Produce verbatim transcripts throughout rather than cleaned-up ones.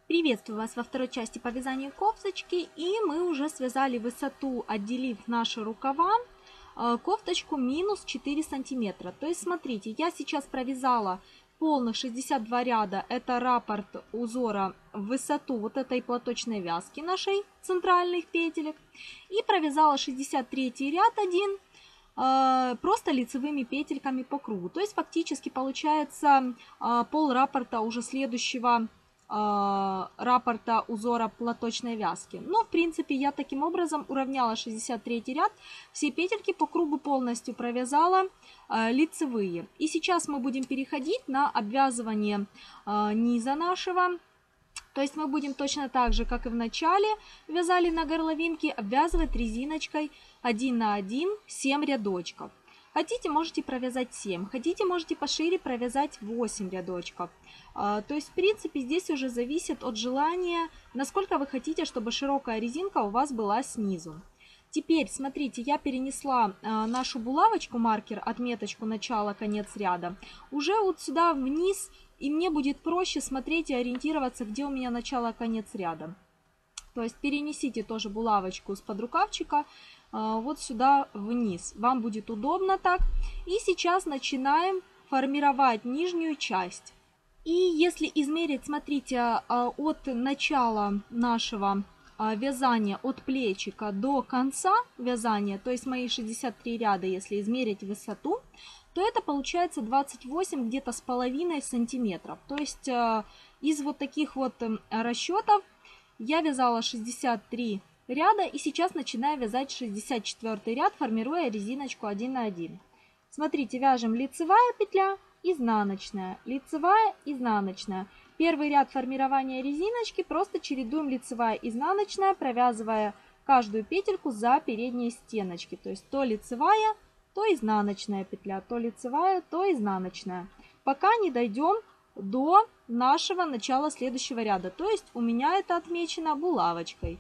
Приветствую вас во второй части по вязанию кофточки, и мы уже связали высоту, отделив наши рукава, кофточку минус четыре сантиметра. То есть смотрите, я сейчас провязала полных шестьдесят два ряда, это раппорт узора в высоту вот этой платочной вязки нашей центральных петелек, и провязала шестьдесят третий ряд один просто лицевыми петельками по кругу. То есть фактически получается пол раппорта уже следующего раппорта узора платочной вязки. Но в принципе я таким образом уравняла шестьдесят третий ряд, все петельки по кругу полностью провязала э, лицевые. И сейчас мы будем переходить на обвязывание э, низа нашего. То есть мы будем точно так же, как и в начале вязали на горловинке, обвязывать резиночкой один на один семь рядочков. Хотите, можете провязать семь, хотите, можете пошире провязать восемь рядочков. То есть, в принципе, здесь уже зависит от желания, насколько вы хотите, чтобы широкая резинка у вас была снизу. Теперь, смотрите, я перенесла нашу булавочку, маркер, отметочку начала-конец ряда, уже вот сюда вниз, и мне будет проще смотреть и ориентироваться, где у меня начало-конец ряда. То есть перенесите тоже булавочку с подрукавчика вот сюда вниз. Вам будет удобно так. И сейчас начинаем формировать нижнюю часть. И если измерить, смотрите, от начала нашего вязания, от плечика до конца вязания, то есть мои шестьдесят три ряда, если измерить высоту, то это получается двадцать восемь где-то с половиной сантиметров. То есть из вот таких вот расчетов я вязала шестьдесят три ряда, и сейчас начинаю вязать шестьдесят четвёртый ряд, формируя резиночку один на один. Смотрите, вяжем лицевая петля, изнаночная, лицевая, изнаночная. Первый ряд формирования резиночки просто чередуем лицевая, изнаночная, провязывая каждую петельку за передние стеночки. То есть то лицевая, то изнаночная петля, то лицевая, то изнаночная. Пока не дойдем до нашего начала следующего ряда. То есть у меня это отмечено булавочкой.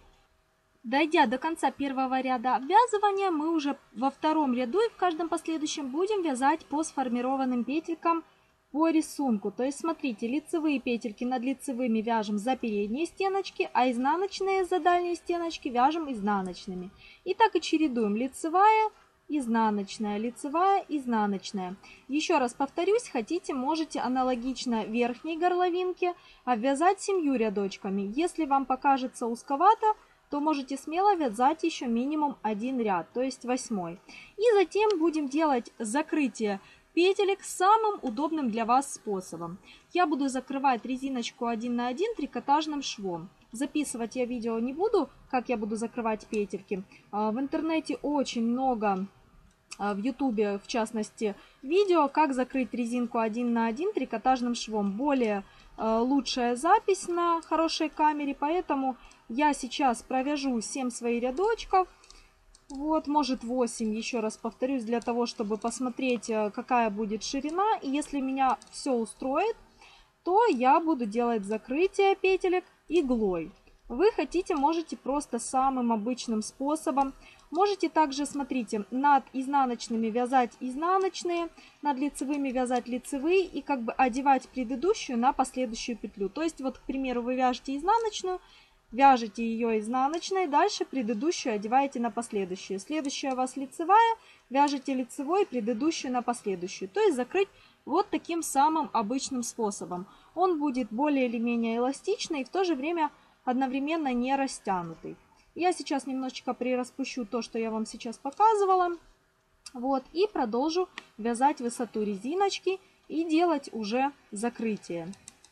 Дойдя до конца первого ряда обвязывания, мы уже во втором ряду и в каждом последующем будем вязать по сформированным петелькам по рисунку. То есть смотрите, лицевые петельки над лицевыми вяжем за передние стеночки, а изнаночные за дальние стеночки вяжем изнаночными. И так и чередуем: лицевая, изнаночная, лицевая, изнаночная. Еще раз повторюсь, хотите, можете аналогично верхней горловинке обвязать семью рядочками. Если вам покажется узковато, то можете смело вязать еще минимум один ряд, то есть восьмой. И затем будем делать закрытие петелек самым удобным для вас способом. Я буду закрывать резиночку один на один трикотажным швом. Записывать я видео не буду, как я буду закрывать петельки. В интернете очень много, в ютубе в частности, видео, как закрыть резинку один на один трикотажным швом. Более лучшая запись на хорошей камере, поэтому я сейчас провяжу семь своих рядочков, вот, может восемь, еще раз повторюсь, для того, чтобы посмотреть, какая будет ширина. И если меня все устроит, то я буду делать закрытие петелек иглой. Вы хотите, можете просто самым обычным способом. Можете также, смотрите, над изнаночными вязать изнаночные, над лицевыми вязать лицевые и как бы одевать предыдущую на последующую петлю. То есть вот, к примеру, вы вяжете изнаночную, вяжете ее изнаночной, дальше предыдущую одеваете на последующую. Следующая у вас лицевая, вяжете лицевой, предыдущую на последующую. То есть закрыть вот таким самым обычным способом. Он будет более или менее эластичный и в то же время одновременно не растянутый. Я сейчас немножечко прираспущу то, что я вам сейчас показывала. Вот, и продолжу вязать высоту резиночки и делать уже закрытие.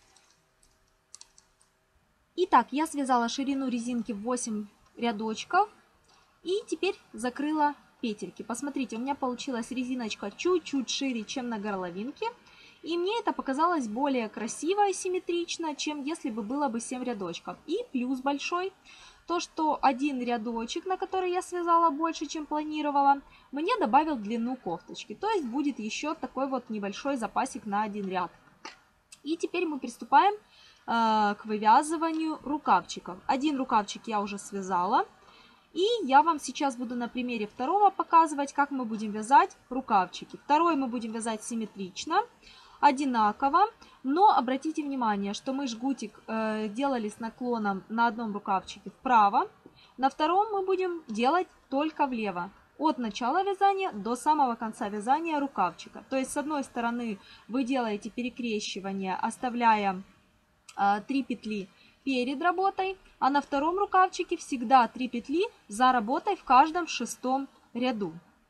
Итак, я связала ширину резинки в восемь рядочков и теперь закрыла петельки. Посмотрите, у меня получилась резиночка чуть-чуть шире, чем на горловинке. И мне это показалось более красиво и симметрично, чем если бы было бы семь рядочков. И плюс большой, то что один рядочек, на который я связала больше, чем планировала, мне добавил длину кофточки. То есть будет еще такой вот небольшой запасик на один ряд. И теперь мы приступаем к вывязыванию рукавчиков. Один рукавчик я уже связала. И я вам сейчас буду на примере второго показывать, как мы будем вязать рукавчики. Второй мы будем вязать симметрично. одинаково. Но обратите внимание, что мы жгутик э, делали с наклоном на одном рукавчике вправо, на втором мы будем делать только влево. От начала вязания до самого конца вязания рукавчика. То есть с одной стороны вы делаете перекрещивание, оставляя э, три петли перед работой, а на втором рукавчике всегда три петли за работой в каждом шестом ряду.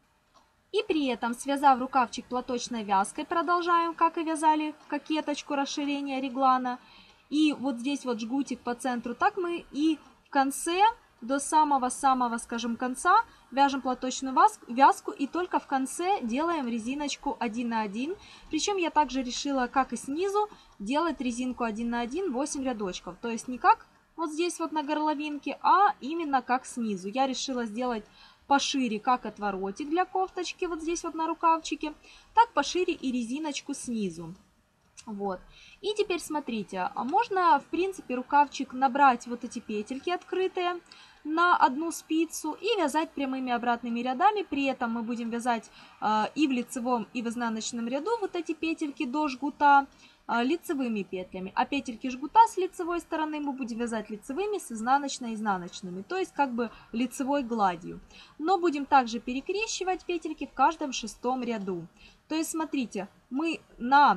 И при этом, связав рукавчик платочной вязкой, продолжаем, как и вязали кокеточку расширения реглана. И вот здесь вот жгутик по центру, так мы и в конце, до самого-самого, скажем, конца, вяжем платочную вязку и только в конце делаем резиночку один на один. Причем я также решила, как и снизу, делать резинку один на один восемь рядочков. То есть не как вот здесь вот на горловинке, а именно как снизу. Я решила сделать пошире как отворотик для кофточки, вот здесь вот на рукавчике, так пошире и резиночку снизу. Вот. И теперь смотрите, а можно в принципе рукавчик набрать вот эти петельки открытые на одну спицу и вязать прямыми обратными рядами. При этом мы будем вязать э, и в лицевом, и в изнаночном ряду вот эти петельки до жгута э, лицевыми петлями. А петельки жгута с лицевой стороны мы будем вязать лицевыми, с изнаночной изнаночными. То есть как бы лицевой гладью. Но будем также перекрещивать петельки в каждом шестом ряду. То есть смотрите, мы на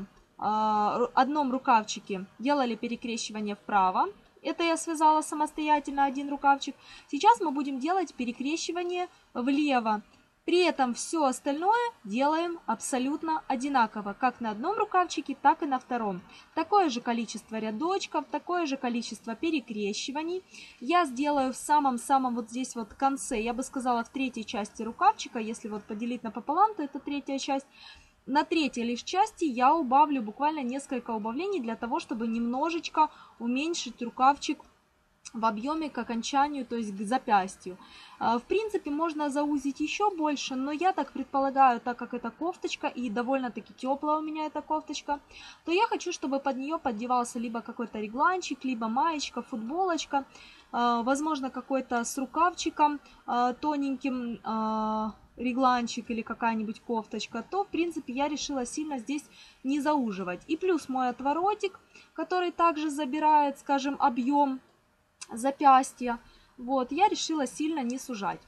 э, одном рукавчике делали перекрещивание вправо. Это я связала самостоятельно один рукавчик. Сейчас мы будем делать перекрещивание влево. При этом все остальное делаем абсолютно одинаково. Как на одном рукавчике, так и на втором. Такое же количество рядочков, такое же количество перекрещиваний. Я сделаю в самом-самом вот здесь вот конце, я бы сказала в третьей части рукавчика. Если вот поделить напополам, то это третья часть. На третьей лишь части я убавлю буквально несколько убавлений для того, чтобы немножечко уменьшить рукавчик в объеме к окончанию, то есть к запястью. В принципе, можно заузить еще больше, но я так предполагаю, так как это кофточка и довольно-таки теплая у меня эта кофточка, то я хочу, чтобы под нее поддевался либо какой-то регланчик, либо маечка, футболочка, возможно, какой-то с рукавчиком тоненьким, регланчик или какая-нибудь кофточка, то, в принципе, я решила сильно здесь не зауживать. И плюс мой отворотик, который также забирает, скажем, объем запястья, вот, я решила сильно не сужать.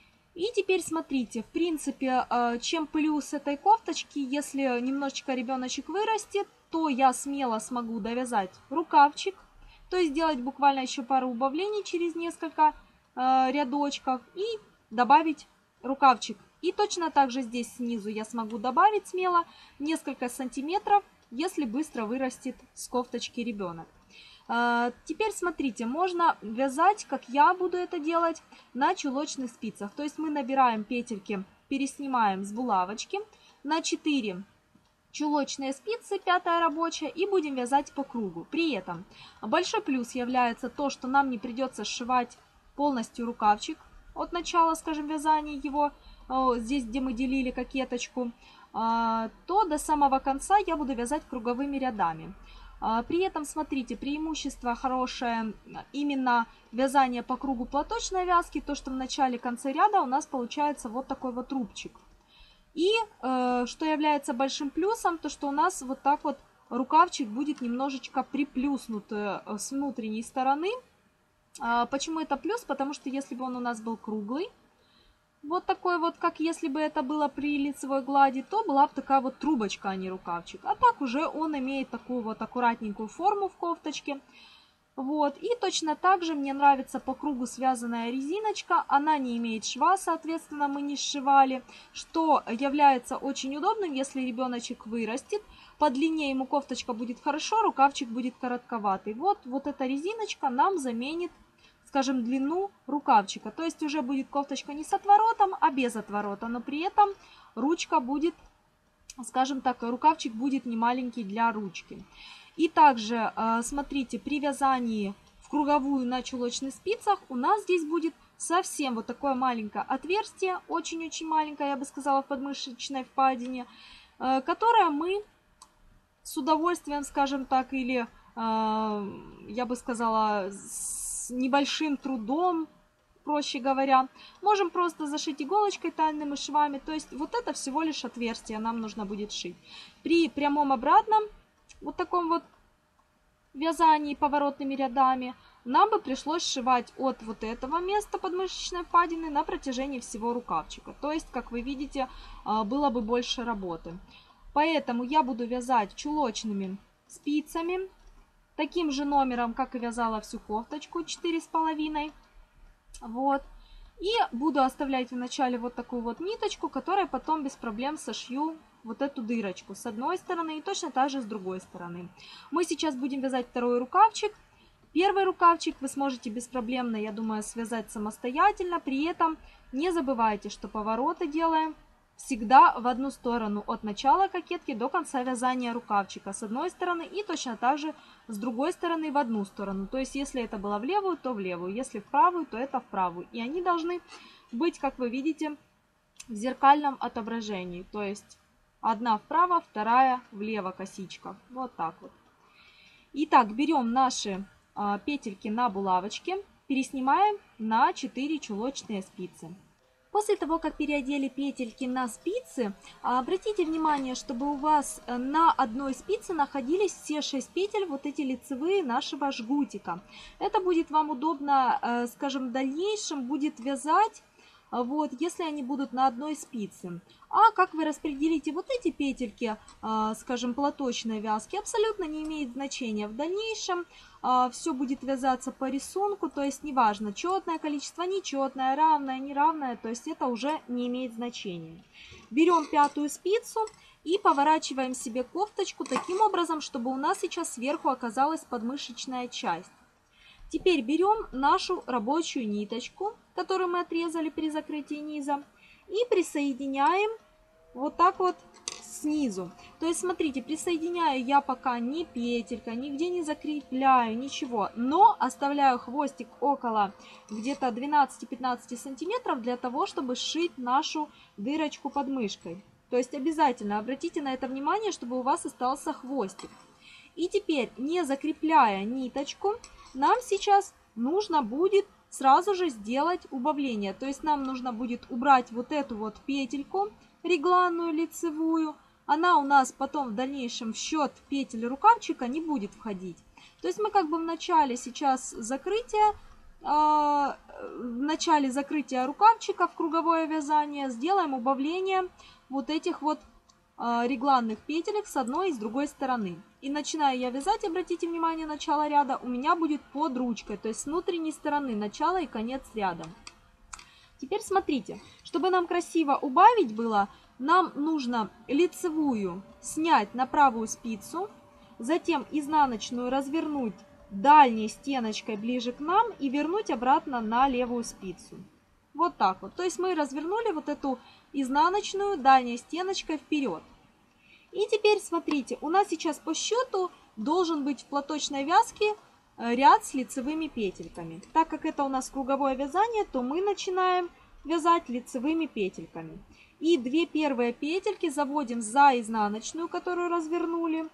И теперь смотрите, в принципе, чем плюс этой кофточки, если немножечко ребеночек вырастет, то я смело смогу довязать рукавчик, то есть сделать буквально еще пару убавлений через несколько рядочков и добавить рукавчик. И точно так же здесь снизу я смогу добавить смело несколько сантиметров, если быстро вырастет с кофточки ребенок. Теперь смотрите, можно вязать, как я буду это делать, на чулочных спицах. То есть мы набираем петельки, переснимаем с булавочки на четыре чулочные спицы, пятая рабочая, и будем вязать по кругу. При этом большой плюс является то, что нам не придется сшивать полностью рукавчик от начала, скажем, вязания его, здесь, где мы делили кокеточку, то до самого конца я буду вязать круговыми рядами. При этом, смотрите, преимущество хорошее именно вязание по кругу платочной вязки, то, что в начале конце ряда у нас получается вот такой вот рубчик. И что является большим плюсом, то, что у нас вот так вот рукавчик будет немножечко приплюснут с внутренней стороны. Почему это плюс? Потому что если бы он у нас был круглый, вот такой вот, как если бы это было при лицевой глади, то была бы такая вот трубочка, а не рукавчик. А так уже он имеет такую вот аккуратненькую форму в кофточке. Вот. И точно так же мне нравится по кругу связанная резиночка. Она не имеет шва, соответственно, мы не сшивали, что является очень удобным, если ребеночек вырастет. По длине ему кофточка будет хорошо, рукавчик будет коротковатый. Вот, вот эта резиночка нам заменит, скажем, длину рукавчика. То есть уже будет кофточка не с отворотом, а без отворота. Но при этом ручка будет, скажем так, рукавчик будет не маленький для ручки. И также, смотрите, при вязании в круговую на чулочных спицах у нас здесь будет совсем вот такое маленькое отверстие, очень-очень маленькое, я бы сказала, в подмышечной впадине, которое мы с удовольствием, скажем так, или, я бы сказала, с небольшим трудом проще говоря. Можем просто зашить иголочкой тайными швами. То есть вот это всего лишь отверстие нам нужно будет шить. При прямом обратном, вот таком вот вязании поворотными рядами, нам бы пришлось сшивать от вот этого места подмышечной впадины на протяжении всего рукавчика. То есть, как вы видите, было бы больше работы. Поэтому я буду вязать чулочными спицами, таким же номером, как и вязала всю кофточку, четыре с половиной. Вот. И буду оставлять в начале вот такую вот ниточку, которой потом без проблем сошью вот эту дырочку с одной стороны и точно так же с другой стороны. Мы сейчас будем вязать второй рукавчик. Первый рукавчик вы сможете беспроблемно, я думаю, связать самостоятельно. При этом не забывайте, что повороты делаем всегда в одну сторону от начала кокетки до конца вязания рукавчика с одной стороны и точно так же с другой стороны в одну сторону. То есть если это было в левую, то в левую, если в правую, то это в правую. И они должны быть, как вы видите, в зеркальном отображении. То есть одна вправо, вторая влево косичка. Вот так вот. Итак, берем наши а, петельки на булавочке, переснимаем на четыре чулочные спицы. После того, как переодели петельки на спицы, обратите внимание, чтобы у вас на одной спице находились все шесть петель, вот эти лицевые нашего жгутика. Это будет вам удобно, скажем, в дальнейшем будет вязать, вот, если они будут на одной спице. А как вы распределите вот эти петельки, скажем, платочной вязки, абсолютно не имеет значения. В дальнейшем все будет вязаться по рисунку, то есть неважно, четное количество, нечетное, равное, неравное, то есть это уже не имеет значения. Берем пятую спицу и поворачиваем себе кофточку таким образом, чтобы у нас сейчас сверху оказалась подмышечная часть. Теперь берем нашу рабочую ниточку, которую мы отрезали при закрытии низа, и присоединяем вот так вот снизу. То есть, смотрите, присоединяю я пока ни петелька, нигде не закрепляю, ничего, но оставляю хвостик около где-то двенадцати-пятнадцати сантиметров для того, чтобы сшить нашу дырочку под мышкой. То есть, обязательно обратите на это внимание, чтобы у вас остался хвостик. И теперь, не закрепляя ниточку, нам сейчас нужно будет сразу же сделать убавление. То есть нам нужно будет убрать вот эту вот петельку регланную лицевую. Она у нас потом в дальнейшем в счет петель рукавчика не будет входить. То есть мы как бы в начале сейчас закрытия, э, в начале закрытия рукавчика в круговое вязание сделаем убавление вот этих вот регланных петелек с одной и с другой стороны. И начинаю я вязать, обратите внимание, начало ряда у меня будет под ручкой, то есть с внутренней стороны начало и конец ряда. Теперь смотрите, чтобы нам красиво убавить было, нам нужно лицевую снять на правую спицу, затем изнаночную развернуть дальней стеночкой ближе к нам и вернуть обратно на левую спицу. Вот так вот. То есть мы развернули вот эту изнаночную дальней стеночкой вперед. И теперь смотрите, у нас сейчас по счету должен быть в платочной вязке ряд с лицевыми петельками. Так как это у нас круговое вязание, то мы начинаем вязать лицевыми петельками. И две первые петельки заводим за изнаночную, которую развернули.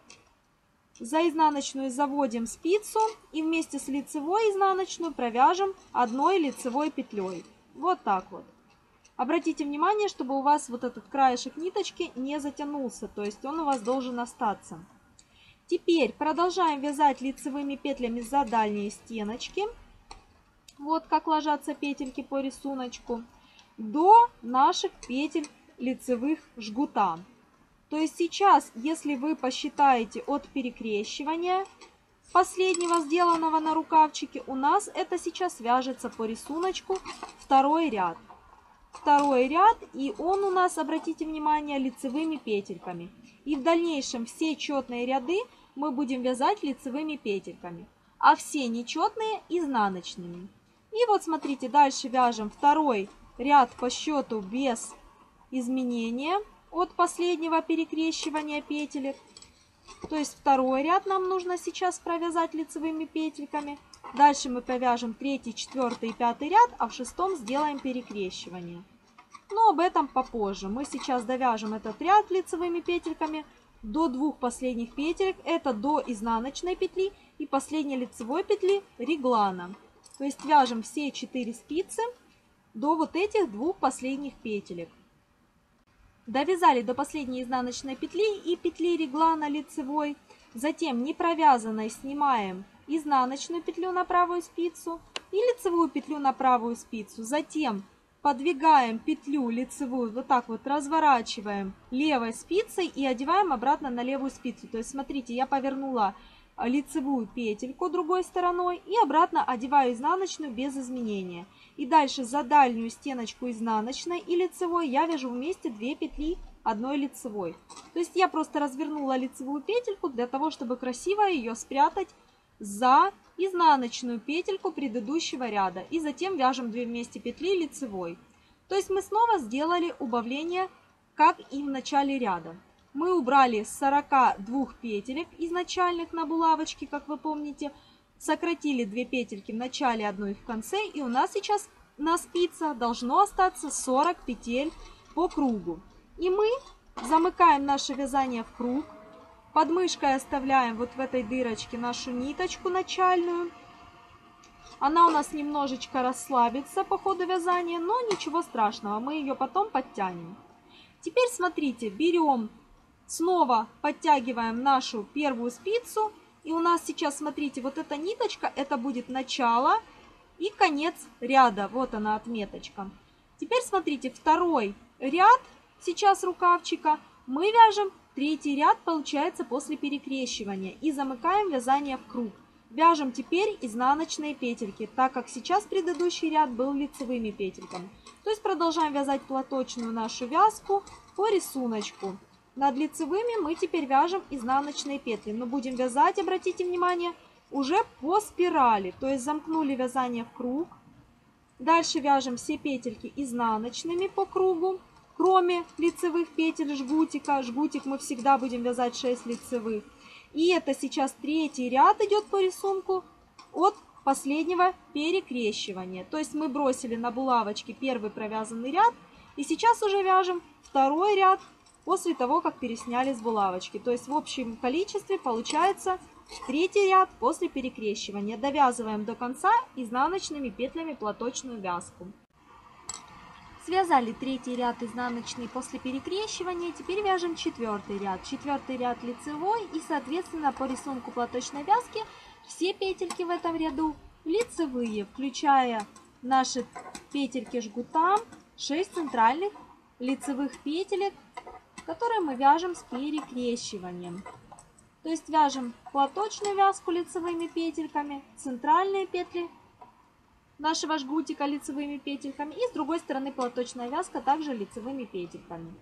За изнаночную заводим спицу и вместе с лицевой изнаночную провяжем одной лицевой петлей. Вот так вот. Обратите внимание, чтобы у вас вот этот краешек ниточки не затянулся, то есть он у вас должен остаться. Теперь продолжаем вязать лицевыми петлями за дальние стеночки. Вот как ложатся петельки по рисунку. До наших петель лицевых жгута. То есть сейчас, если вы посчитаете от перекрещивания последнего, сделанного на рукавчике, у нас это сейчас вяжется по рисунку второй ряд. Второй ряд, и он у нас, обратите внимание, лицевыми петельками. И в дальнейшем все четные ряды мы будем вязать лицевыми петельками, а все нечетные изнаночными. И вот смотрите, дальше вяжем второй ряд по счету без изменения от последнего перекрещивания петелек. То есть второй ряд нам нужно сейчас провязать лицевыми петельками. Дальше мы провяжем третий, четвертый и пятый ряд, а в шестом сделаем перекрещивание. Но об этом попозже. Мы сейчас довяжем этот ряд лицевыми петельками до двух последних петелек. Это до изнаночной петли и последней лицевой петли реглана. То есть вяжем все четыре спицы до вот этих двух последних петелек. Довязали до последней изнаночной петли и петли реглана лицевой. Затем не провязанной снимаем изнаночную петлю на правую спицу и лицевую петлю на правую спицу. Затем подвигаем петлю лицевую, вот так вот разворачиваем левой спицей и одеваем обратно на левую спицу. То есть смотрите, я повернула лицевую петельку другой стороной и обратно одеваю изнаночную без изменения. И дальше за дальнюю стеночку изнаночной и лицевой я вяжу вместе две петли одной лицевой. То есть я просто развернула лицевую петельку для того, чтобы красиво ее спрятать за изнаночную петельку предыдущего ряда. И затем вяжем две вместе петли лицевой. То есть мы снова сделали убавление, как и в начале ряда. Мы убрали с сорока двух петелек изначальных на булавочке, как вы помните. Сократили две петельки в начале, одну и в конце. И у нас сейчас на спицах должно остаться сорок петель по кругу. И мы замыкаем наше вязание в круг. Под мышкой оставляем вот в этой дырочке нашу ниточку начальную. Она у нас немножечко расслабится по ходу вязания, но ничего страшного, мы ее потом подтянем. Теперь смотрите, берем, снова подтягиваем нашу первую спицу. И у нас сейчас, смотрите, вот эта ниточка, это будет начало и конец ряда. Вот она отметочка. Теперь смотрите, второй ряд сейчас рукавчика мы вяжем. Третий ряд получается после перекрещивания и замыкаем вязание в круг. Вяжем теперь изнаночные петельки, так как сейчас предыдущий ряд был лицевыми петельками. То есть продолжаем вязать платочную нашу вязку по рисунку. Над лицевыми мы теперь вяжем изнаночные петли, но будем вязать, обратите внимание, уже по спирали. То есть замкнули вязание в круг. Дальше вяжем все петельки изнаночными по кругу. Кроме лицевых петель жгутика, жгутик мы всегда будем вязать шесть лицевых. И это сейчас третий ряд идет по рисунку от последнего перекрещивания. То есть мы бросили на булавочке первый провязанный ряд. И сейчас уже вяжем второй ряд после того, как пересняли с булавочки. То есть в общем количестве получается третий ряд после перекрещивания. Довязываем до конца изнаночными петлями платочную вязку. Связали третий ряд изнаночный после перекрещивания, теперь вяжем четвертый ряд. Четвертый ряд лицевой и, соответственно, по рисунку платочной вязки все петельки в этом ряду лицевые, включая наши петельки жгута, шесть центральных лицевых петелек, которые мы вяжем с перекрещиванием. То есть вяжем платочную вязку лицевыми петельками, центральные петли нашего жгутика лицевыми петельками и с другой стороны платочная вязка также лицевыми петельками.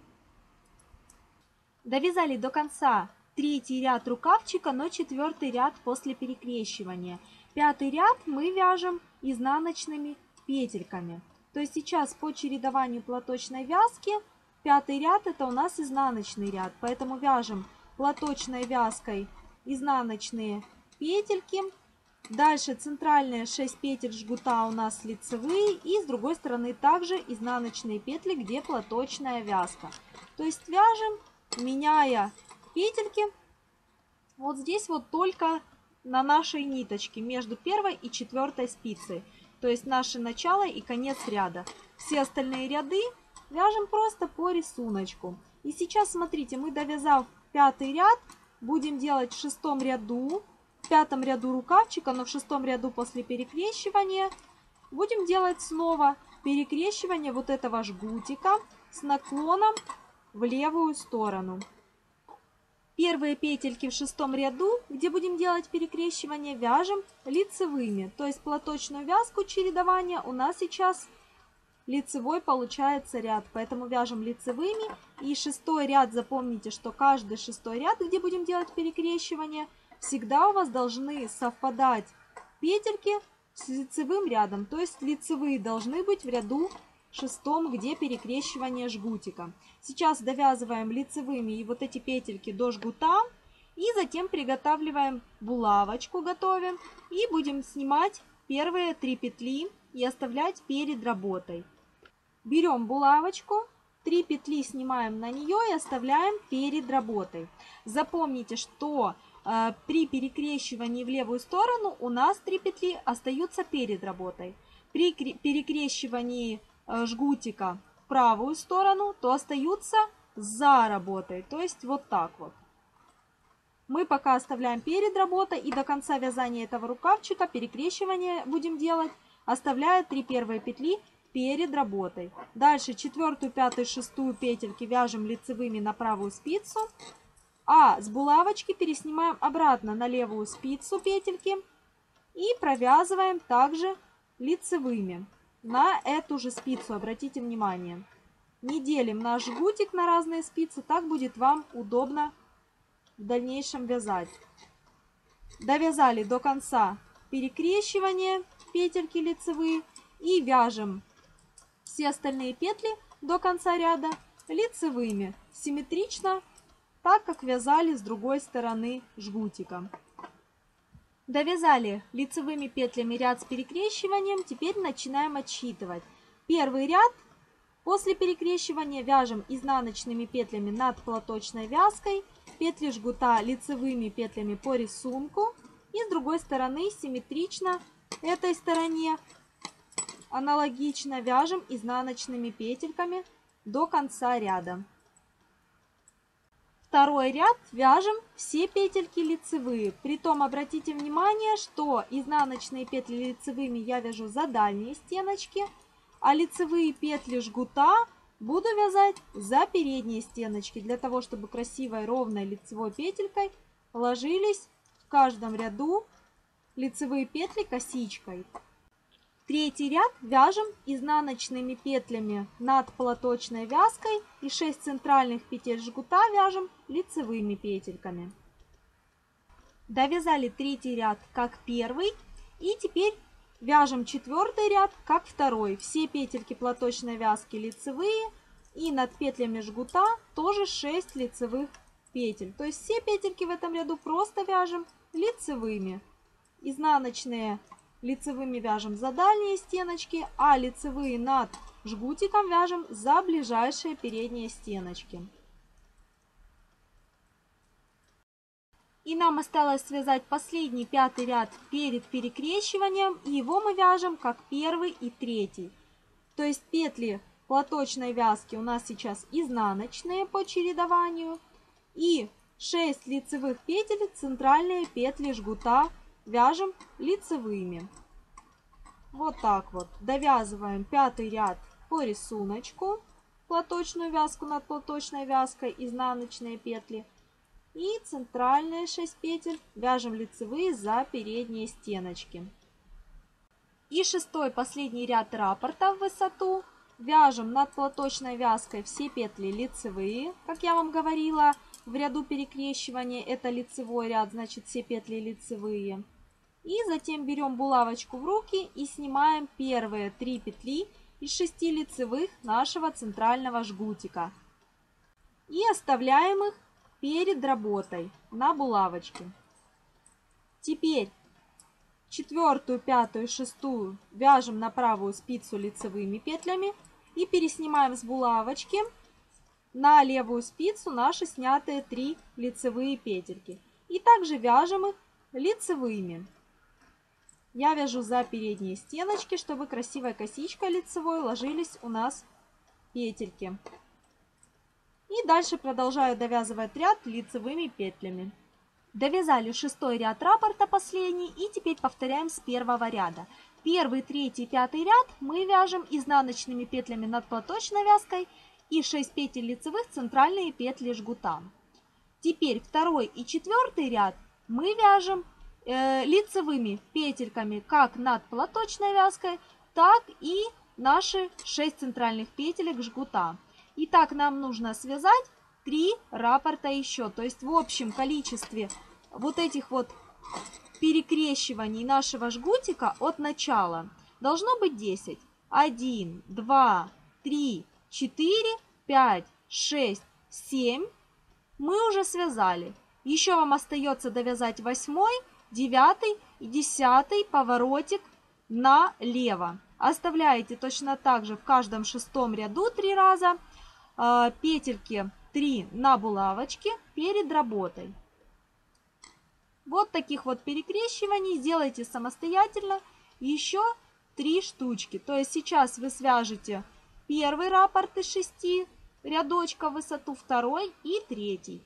Довязали до конца третий ряд рукавчика, но четвертый ряд после перекрещивания. Пятый ряд мы вяжем изнаночными петельками. То есть сейчас по чередованию платочной вязки пятый ряд это у нас изнаночный ряд, поэтому вяжем платочной вязкой изнаночные петельки. Дальше центральные шесть петель жгута у нас лицевые и с другой стороны также изнаночные петли, где платочная вязка. То есть вяжем, меняя петельки вот здесь вот только на нашей ниточке между первой и четвертой спицей. То есть наше начало и конец ряда. Все остальные ряды вяжем просто по рисунку. И сейчас смотрите, мы довязав пятый ряд, будем делать в шестом ряду. В пятом ряду рукавчика, но в шестом ряду после перекрещивания будем делать снова перекрещивание вот этого жгутика с наклоном в левую сторону. Первые петельки в шестом ряду, где будем делать перекрещивание, вяжем лицевыми. То есть платочную вязку чередования у нас сейчас лицевой получается ряд, поэтому вяжем лицевыми. И шестой ряд, запомните, что каждый шестой ряд, где будем делать перекрещивание, всегда у вас должны совпадать петельки с лицевым рядом. То есть лицевые должны быть в ряду шестом, где перекрещивание жгутика. Сейчас довязываем лицевыми и вот эти петельки до жгута. И затем приготавливаем булавочку, готовим. И будем снимать первые три петли и оставлять перед работой. Берем булавочку, три петли снимаем на нее и оставляем перед работой. Запомните, что при перекрещивании в левую сторону у нас три петли остаются перед работой. При перекрещивании жгутика в правую сторону, то остаются за работой. То есть вот так вот. Мы пока оставляем перед работой и до конца вязания этого рукавчика перекрещивание будем делать, оставляя три первые петли перед работой. Дальше четвертую, пятую, шестую петельки вяжем лицевыми на правую спицу, а с булавочки переснимаем обратно на левую спицу петельки и провязываем также лицевыми на эту же спицу. Обратите внимание, не делим наш жгутик на разные спицы, так будет вам удобно в дальнейшем вязать. Довязали до конца перекрещивание петельки лицевые и вяжем все остальные петли до конца ряда лицевыми, симметрично, так как вязали с другой стороны жгутика. Довязали лицевыми петлями ряд с перекрещиванием, теперь начинаем отсчитывать. Первый ряд после перекрещивания вяжем изнаночными петлями над платочной вязкой, петли жгута лицевыми петлями по рисунку и с другой стороны симметрично этой стороне аналогично вяжем изнаночными петельками до конца ряда. Второй ряд вяжем все петельки лицевые. Притом обратите внимание, что изнаночные петли лицевыми я вяжу за дальние стеночки, а лицевые петли жгута буду вязать за передние стеночки, для того, чтобы красивой ровной лицевой петелькой ложились в каждом ряду лицевые петли косичкой. Третий ряд вяжем изнаночными петлями над платочной вязкой и шесть центральных петель жгута вяжем лицевыми петельками. Довязали третий ряд как первый и теперь вяжем четвертый ряд как второй. Все петельки платочной вязки лицевые и над петлями жгута тоже шесть лицевых петель. То есть все петельки в этом ряду просто вяжем лицевыми. Изнаночные лицевыми вяжем за дальние стеночки, а лицевые над жгутиком вяжем за ближайшие передние стеночки. И нам осталось связать последний пятый ряд перед перекрещиванием, и его мы вяжем как первый и третий. То есть петли платочной вязки у нас сейчас изнаночные по чередованию, и шесть лицевых петель центральные петли жгута вяжем лицевыми. Вот так вот. Довязываем пятый ряд по рисунку, платочную вязку над платочной вязкой, изнаночные петли. И центральные шесть петель вяжем лицевые за передние стеночки. И шестой последний ряд раппорта в высоту вяжем над платочной вязкой все петли лицевые, как я вам говорила. В ряду перекрещивания это лицевой ряд, значит все петли лицевые. И затем берем булавочку в руки и снимаем первые три петли из шести лицевых нашего центрального жгутика. И оставляем их перед работой на булавочке. Теперь четвертую, пятую, шестую вяжем на правую спицу лицевыми петлями и переснимаем с булавочки на левую спицу наши снятые три лицевые петельки. И также вяжем их лицевыми. Я вяжу за передние стеночки, чтобы красивой косичкой лицевой ложились у нас петельки. И дальше продолжаю довязывать ряд лицевыми петлями. Довязали шестой ряд раппорта последний и теперь повторяем с первого ряда. Первый, третий, пятый ряд мы вяжем изнаночными петлями над платочной вязкой и шесть петель лицевых центральные петли жгута. Теперь второй и четвертый ряд мы вяжем э, лицевыми петельками как над платочной вязкой, так и наши шесть центральных петелек жгута. И так нам нужно связать три раппорта еще. То есть в общем количестве вот этих вот перекрещиваний нашего жгутика от начала должно быть десять. один, два, три, четыре, пять, шесть, семь. Мы уже связали. Еще вам остается довязать восьмой, девятый и десятый поворотик налево. Оставляете точно так же в каждом шестом ряду три раза э, петельки три на булавочке перед работой. Вот таких вот перекрещиваний сделайте самостоятельно еще три штучки. То есть сейчас вы свяжете первый раппорт из шести рядочков в высоту, второй и третий.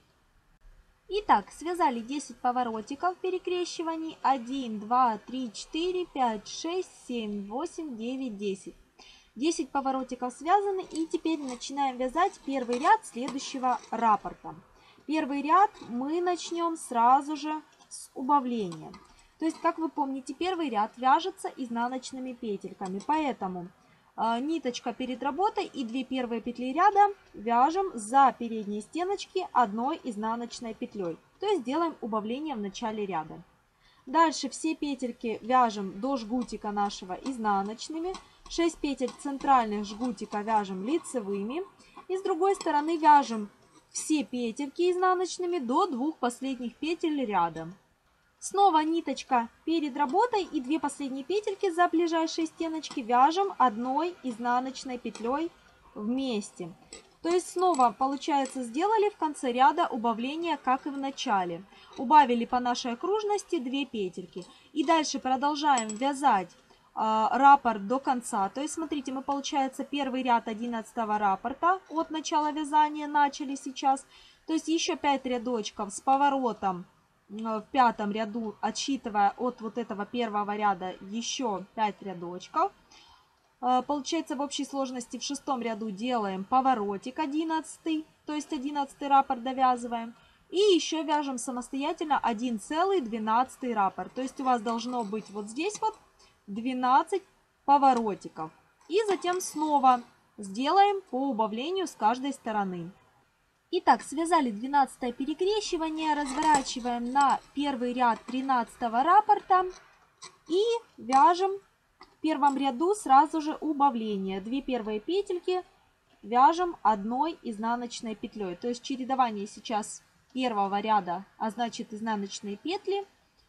Итак, связали десять поворотиков перекрещиваний. один, два, три, четыре, пять, шесть, семь, восемь, девять, десять. десять поворотиков связаны, и теперь начинаем вязать первый ряд следующего раппорта. Первый ряд мы начнем сразу же с убавления. То есть, как вы помните, первый ряд вяжется изнаночными петельками, поэтому э, ниточка перед работой и две первые петли ряда вяжем за передние стеночки одной изнаночной петлей. То есть делаем убавление в начале ряда. Дальше все петельки вяжем до жгутика нашего изнаночными. шесть петель центральных жгутика вяжем лицевыми. И с другой стороны вяжем все петельки изнаночными до двух последних петель ряда. Снова ниточка перед работой и две последние петельки за ближайшие стеночки вяжем одной изнаночной петлей вместе. То есть снова, получается, сделали в конце ряда убавление, как и в начале. Убавили по нашей окружности две петельки. И дальше продолжаем вязать э, раппорт до конца. То есть, смотрите, мы, получается, первый ряд одиннадцатого раппорта от начала вязания начали сейчас. То есть еще пять рядочков с поворотом в пятом ряду, отсчитывая от вот этого первого ряда еще пять рядочков. Получается, в общей сложности в шестом ряду делаем поворотик одиннадцатый, то есть одиннадцатый раппорт довязываем. И еще вяжем самостоятельно один целый двенадцатый раппорт. То есть у вас должно быть вот здесь вот двенадцать поворотиков. И затем снова сделаем по убавлению с каждой стороны. Итак, связали двенадцатое перекрещивание, разворачиваем на первый ряд тринадцатого раппорта и вяжем в первом ряду сразу же убавление. Две первые петельки вяжем одной изнаночной петлей. То есть чередование сейчас первого ряда, а значит изнаночные петли.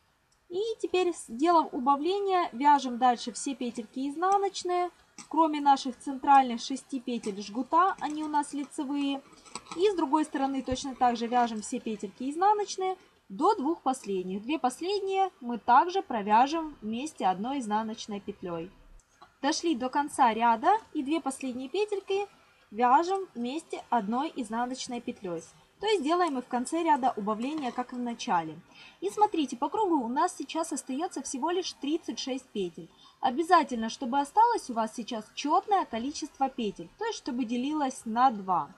И теперь, сделав убавление, вяжем дальше все петельки изнаночные, кроме наших центральных шести петель жгута, они у нас лицевые. И с другой стороны точно так же вяжем все петельки изнаночные до двух последних. Две последние мы также провяжем вместе одной изнаночной петлей. Дошли до конца ряда и две последние петельки вяжем вместе одной изнаночной петлей. То есть делаем и в конце ряда убавление, как и в начале. И смотрите, по кругу у нас сейчас остается всего лишь тридцать шесть петель. Обязательно, чтобы осталось у вас сейчас четное количество петель, то есть чтобы делилось на два.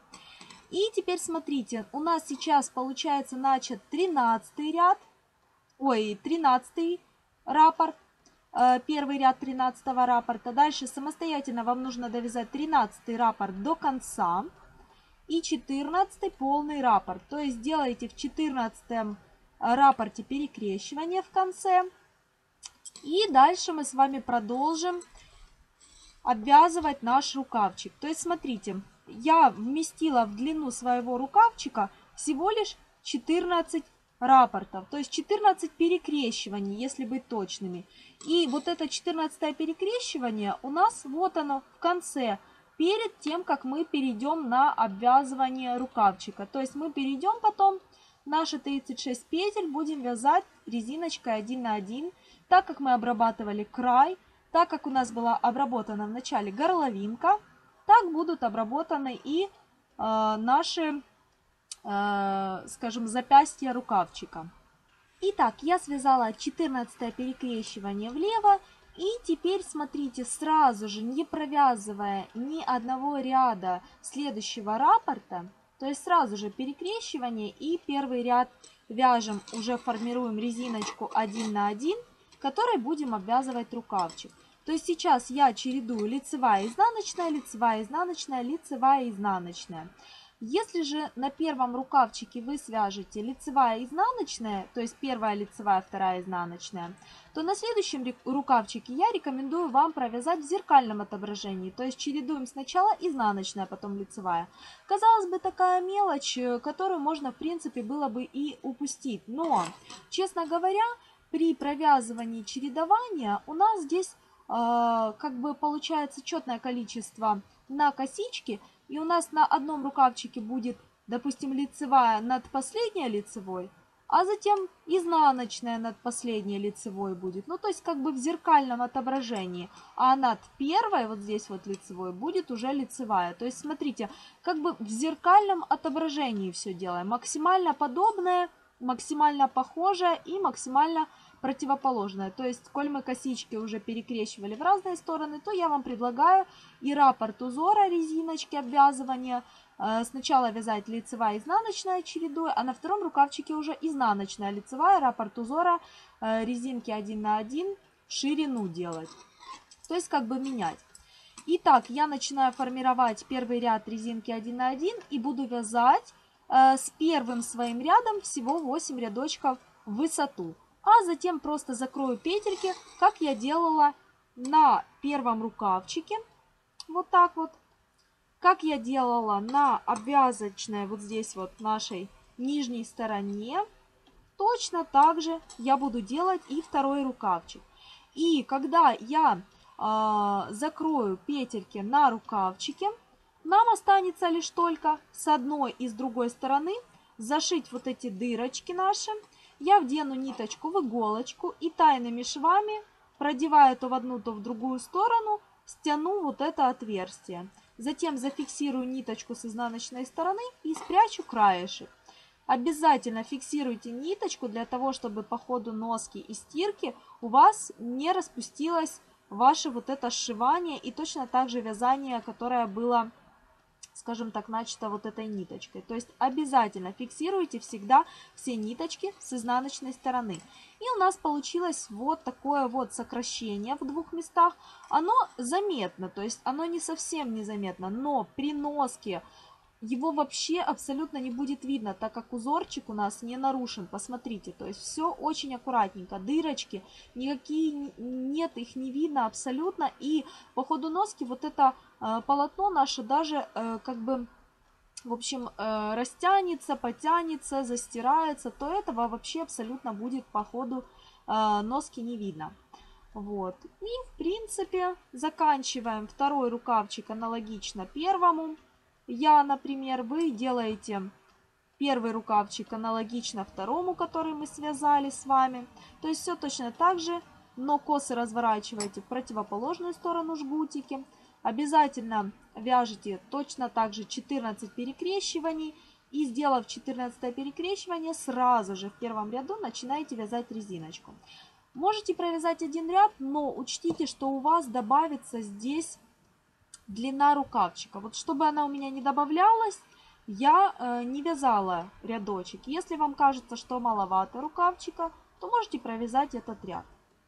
И теперь смотрите, у нас сейчас получается начат тринадцатый ряд, ой, тринадцатый раппорт, первый ряд тринадцатого раппорта. Дальше самостоятельно вам нужно довязать тринадцатый раппорт до конца и четырнадцатый полный раппорт. То есть делаете в четырнадцатом раппорте перекрещивание в конце. И дальше мы с вами продолжим обвязывать наш рукавчик. То есть смотрите, я вместила в длину своего рукавчика всего лишь четырнадцать раппортов, то есть четырнадцать перекрещиваний, если быть точными. И вот это четырнадцатое перекрещивание у нас вот оно в конце, перед тем, как мы перейдем на обвязывание рукавчика. То есть мы перейдем потом наши тридцать шесть петель, будем вязать резиночкой один на один, так как мы обрабатывали край, так как у нас была обработана в начале горловинка, так будут обработаны и э, наши, э, скажем, запястья рукавчика. Итак, я связала четырнадцатое перекрещивание влево. И теперь смотрите, сразу же, не провязывая ни одного ряда следующего раппорта, то есть сразу же перекрещивание и первый ряд вяжем, уже формируем резиночку один на один, которой будем обвязывать рукавчик. То есть сейчас я чередую лицевая, изнаночная, лицевая, изнаночная, лицевая, изнаночная. Если же на первом рукавчике вы свяжете лицевая, изнаночная, то есть первая лицевая, вторая изнаночная, то на следующем рукавчике я рекомендую вам провязать в зеркальном отображении. То есть чередуем сначала изнаночная, потом лицевая. Казалось бы, такая мелочь, которую можно, в принципе, было бы и упустить. Но, честно говоря, при провязывании чередования у нас здесь э, как бы получается четное количество на косички. И у нас на одном рукавчике будет, допустим, лицевая над последней лицевой, а затем изнаночная над последней лицевой будет. Ну, то есть как бы в зеркальном отображении. А над первой, вот здесь вот лицевой, будет уже лицевая. То есть смотрите, как бы в зеркальном отображении все делаем. Максимально подобное, максимально похожее и максимально противоположное. То есть, коль мы косички уже перекрещивали в разные стороны, то я вам предлагаю и раппорт узора резиночки обвязывания сначала вязать лицевая и изнаночная чередой, а на втором рукавчике уже изнаночная лицевая, раппорт узора, резинки один на один, ширину делать. То есть как бы менять. Итак, я начинаю формировать первый ряд резинки один на один и буду вязать с первым своим рядом всего восемь рядочков в высоту. А затем просто закрою петельки, как я делала на первом рукавчике. Вот так вот. Как я делала на обвязочной вот здесь вот нашей нижней стороне, точно так же я буду делать и второй рукавчик. И когда я э, закрою петельки на рукавчике, нам останется лишь только с одной и с другой стороны зашить вот эти дырочки наши. Я вдену ниточку в иголочку и тайными швами, продевая то в одну, то в другую сторону, стяну вот это отверстие. Затем зафиксирую ниточку с изнаночной стороны и спрячу краешек. Обязательно фиксируйте ниточку для того, чтобы по ходу носки и стирки у вас не распустилось ваше вот это сшивание и точно так же вязание, которое было, скажем так, начато вот этой ниточкой. То есть обязательно фиксируйте всегда все ниточки с изнаночной стороны. И у нас получилось вот такое вот сокращение в двух местах. Оно заметно, то есть оно не совсем незаметно, но при носке его вообще абсолютно не будет видно, так как узорчик у нас не нарушен. Посмотрите, то есть все очень аккуратненько. Дырочки, никакие нет, их не видно абсолютно. И по ходу носки вот это э, полотно наше даже э, как бы, в общем, э, растянется, потянется, застирается, то этого вообще абсолютно будет по ходу э, носки не видно. Вот. И в принципе заканчиваем второй рукавчик аналогично первому. Я, например, вы делаете первый рукавчик аналогично второму, который мы связали с вами. То есть все точно так же, но косы разворачиваете в противоположную сторону жгутики. Обязательно вяжите точно так же четырнадцать перекрещиваний. И сделав четырнадцатое перекрещивание, сразу же в первом ряду начинаете вязать резиночку. Можете провязать один ряд, но учтите, что у вас добавится здесь длина рукавчика. Вот чтобы она у меня не добавлялась, я э, не вязала рядочек. Если вам кажется, что маловато рукавчика, то можете провязать этот ряд.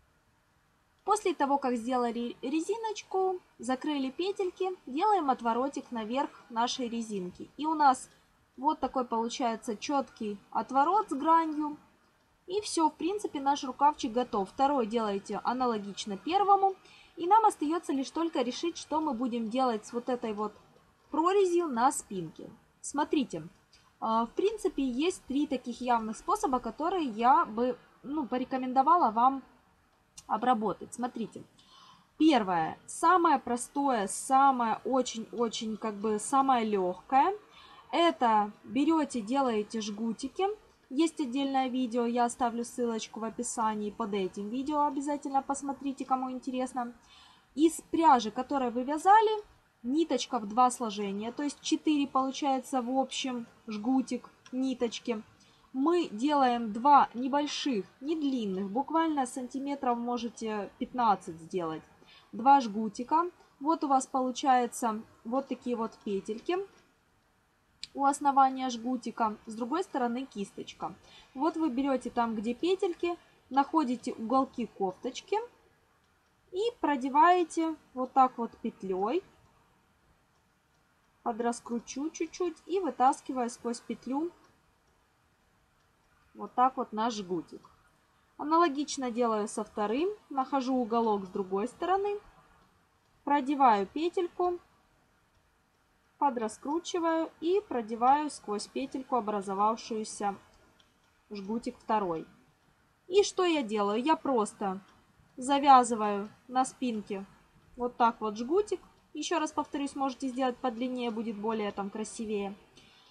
После того, как сделали резиночку, закрыли петельки, делаем отворотик наверх нашей резинки. И у нас вот такой получается четкий отворот с гранью. И все, в принципе, наш рукавчик готов. Второй делаете аналогично первому. И нам остается лишь только решить, что мы будем делать с вот этой вот прорезью на спинке. Смотрите, в принципе, есть три таких явных способа, которые я бы ну, порекомендовала вам обработать. Смотрите, первое, самое простое, самое очень-очень как бы самое легкое, это берете, делаете жгутики. Есть отдельное видео, я оставлю ссылочку в описании под этим видео, обязательно посмотрите, кому интересно. Из пряжи, которую вы вязали, ниточка в два сложения, то есть четыре получается в общем жгутик ниточки. Мы делаем два небольших, не длинных, буквально сантиметров можете пятнадцать сделать. Два жгутика. Вот у вас получается вот такие вот петельки у основания жгутика, с другой стороны кисточка. Вот вы берете там, где петельки, находите уголки кофточки и продеваете вот так вот петлей. Подраскручу чуть-чуть и вытаскиваю сквозь петлю вот так вот наш жгутик. Аналогично делаю со вторым. Нахожу уголок с другой стороны, продеваю петельку, подраскручиваю и продеваю сквозь петельку образовавшуюся жгутик второй. И что я делаю? Я просто завязываю на спинке вот так вот жгутик. Еще раз повторюсь, можете сделать подлиннее, будет более там красивее.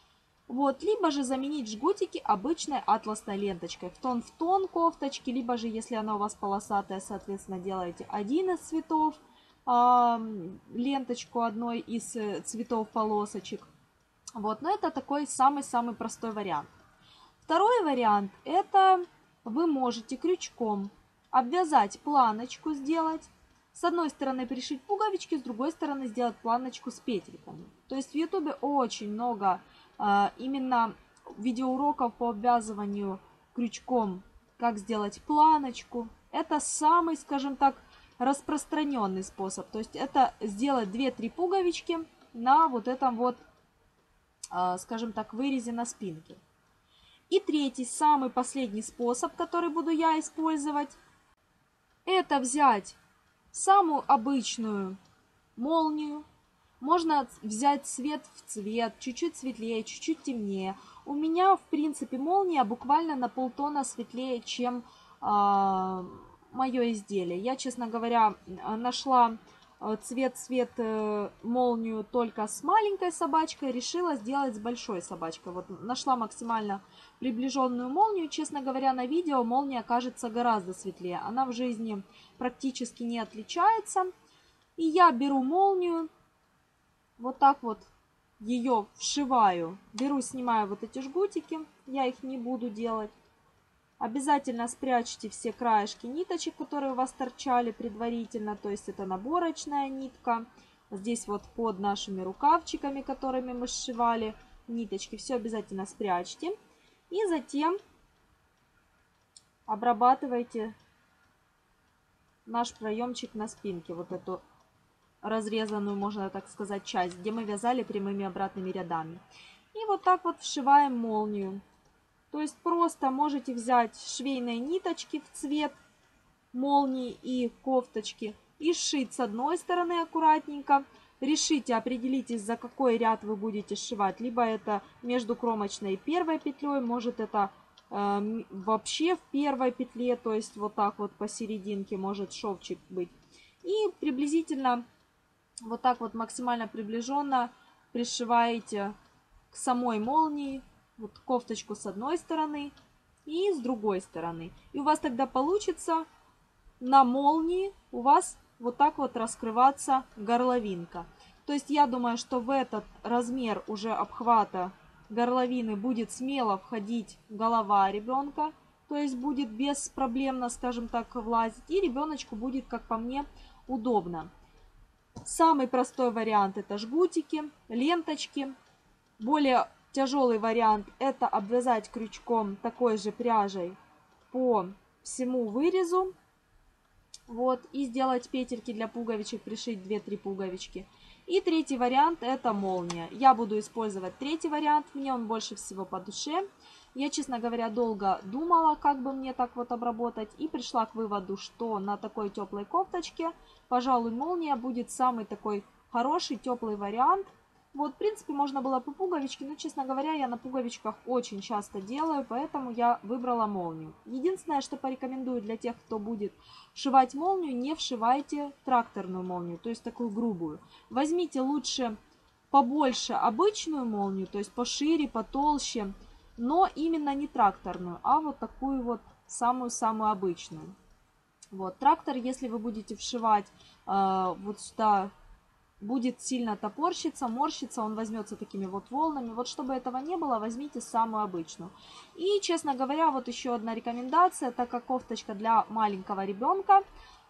Вот, либо же заменить жгутики обычной атласной ленточкой. В тон в тон кофточки, либо же, если она у вас полосатая, соответственно, делаете один из цветов, э, ленточку одной из цветов полосочек. Вот, но это такой самый-самый простой вариант. Второй вариант, это вы можете крючком обвязать планочку, сделать. С одной стороны пришить пуговички, с другой стороны сделать планочку с петельками. То есть в ютубе очень много э, именно видеоуроков по обвязыванию крючком, как сделать планочку. Это самый, скажем так, распространенный способ. То есть это сделать две-три пуговички на вот этом вот, э, скажем так, вырезе на спинке. И третий, самый последний способ, который буду я использовать, это взять самую обычную молнию. Можно взять цвет в цвет, чуть-чуть светлее, чуть-чуть темнее. У меня, в принципе, молния буквально на полтона светлее, чем э, мое изделие. Я, честно говоря, нашла цвет-цвет э, молнию только с маленькой собачкой, решила сделать с большой собачкой. Вот нашла максимально приближенную молнию. Честно говоря, на видео молния кажется гораздо светлее. Она в жизни практически не отличается. И я беру молнию, вот так вот ее вшиваю. Беру, снимаю вот эти жгутики, я их не буду делать. Обязательно спрячьте все краешки ниточек, которые у вас торчали предварительно. То есть это наборочная нитка. Здесь вот под нашими рукавчиками, которыми мы сшивали ниточки. Все обязательно спрячьте. И затем обрабатывайте наш проемчик на спинке. Вот эту разрезанную, можно так сказать, часть, где мы вязали прямыми обратными рядами. И вот так вот вшиваем молнию. То есть просто можете взять швейные ниточки в цвет молнии и кофточки и сшить с одной стороны аккуратненько. Решите, определитесь, за какой ряд вы будете сшивать. Либо это между кромочной и первой петлей, может это э, вообще в первой петле, то есть вот так вот посерединке может шовчик быть. И приблизительно вот так вот максимально приближенно пришиваете к самой молнии. Вот кофточку с одной стороны и с другой стороны. И у вас тогда получится на молнии у вас вот так вот раскрываться горловинка. То есть я думаю, что в этот размер уже обхвата горловины будет смело входить голова ребенка. То есть будет беспроблемно, скажем так, влазить. И ребеночку будет, как по мне, удобно. Самый простой вариант это жгутики, ленточки. Более тяжелый вариант это обвязать крючком такой же пряжей по всему вырезу. Вот, и сделать петельки для пуговичек, пришить две-три пуговички. И третий вариант это молния. Я буду использовать третий вариант, мне он больше всего по душе. Я, честно говоря, долго думала, как бы мне так вот обработать. И пришла к выводу, что на такой теплой кофточке, пожалуй, молния будет самый такой хороший теплый вариант. Вот, в принципе, можно было по пуговичке, но, честно говоря, я на пуговичках очень часто делаю, поэтому я выбрала молнию. Единственное, что порекомендую для тех, кто будет сшивать молнию, не вшивайте тракторную молнию, то есть такую грубую. Возьмите лучше побольше обычную молнию, то есть пошире, потолще, но именно не тракторную, а вот такую вот самую-самую обычную. Вот, трактор, если вы будете вшивать э, вот сюда, будет сильно топорщиться, морщиться, он возьмется такими вот волнами. Вот чтобы этого не было, возьмите самую обычную. И, честно говоря, вот еще одна рекомендация, так как кофточка для маленького ребенка,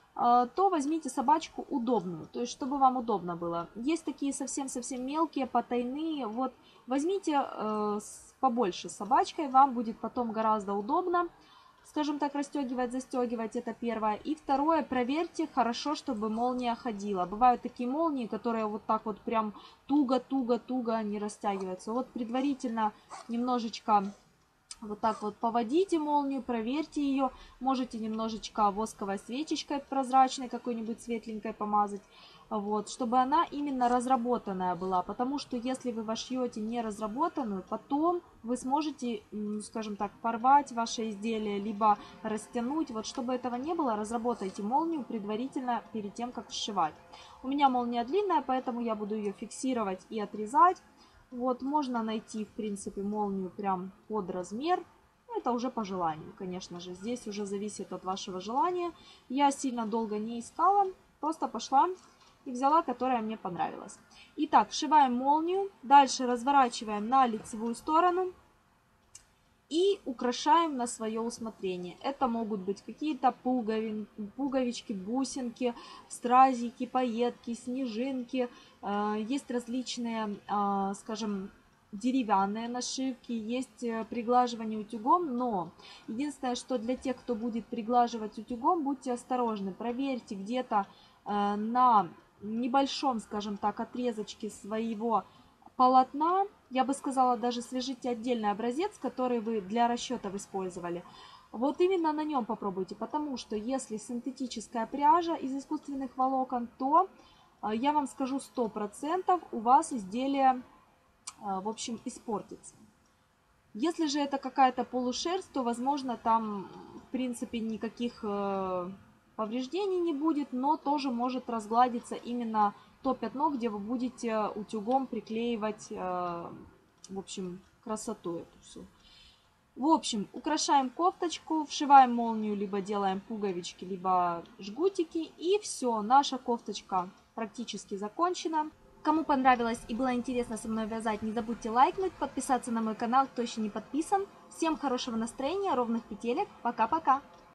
то возьмите собачку удобную, то есть чтобы вам удобно было. Есть такие совсем-совсем мелкие, потайные, вот возьмите э, побольше с собачкой, вам будет потом гораздо удобно. Скажем так, расстегивать, застегивать, это первое. И второе, проверьте хорошо, чтобы молния ходила. Бывают такие молнии, которые вот так вот прям туго-туго-туго не растягиваются. Вот предварительно немножечко вот так вот поводите молнию, проверьте ее. Можете немножечко восковой свечечкой прозрачной какой-нибудь светленькой помазать. Вот, чтобы она именно разработанная была, потому что если вы вошьете не разработанную, потом вы сможете, скажем так, порвать ваше изделие, либо растянуть. Вот, чтобы этого не было, разработайте молнию предварительно перед тем, как сшивать. У меня молния длинная, поэтому я буду ее фиксировать и отрезать. Вот, можно найти, в принципе, молнию прям под размер. Это уже по желанию, конечно же. Здесь уже зависит от вашего желания. Я сильно долго не искала, просто пошла и взяла, которая мне понравилась. Итак, вшиваем молнию, дальше разворачиваем на лицевую сторону и украшаем на свое усмотрение. Это могут быть какие-то пуговин, пуговички, бусинки, стразики, пайетки, снежинки. Есть различные, скажем, деревянные нашивки, есть приглаживание утюгом, но единственное, что для тех, кто будет приглаживать утюгом, будьте осторожны, проверьте где-то на небольшом, скажем так, отрезочке своего полотна, я бы сказала, даже свяжите отдельный образец, который вы для расчетов использовали. Вот именно на нем попробуйте, потому что если синтетическая пряжа из искусственных волокон, то я вам скажу сто процентов у вас изделие, в общем, испортится. Если же это какая-то полушерсть, то, возможно, там, в принципе, никаких повреждений не будет, но тоже может разгладиться именно то пятно, где вы будете утюгом приклеивать, в общем, красоту эту всю. В общем, украшаем кофточку, вшиваем молнию, либо делаем пуговички, либо жгутики. И все, наша кофточка практически закончена. Кому понравилось и было интересно со мной вязать, не забудьте лайкнуть, подписаться на мой канал, кто еще не подписан. Всем хорошего настроения, ровных петелек. Пока-пока!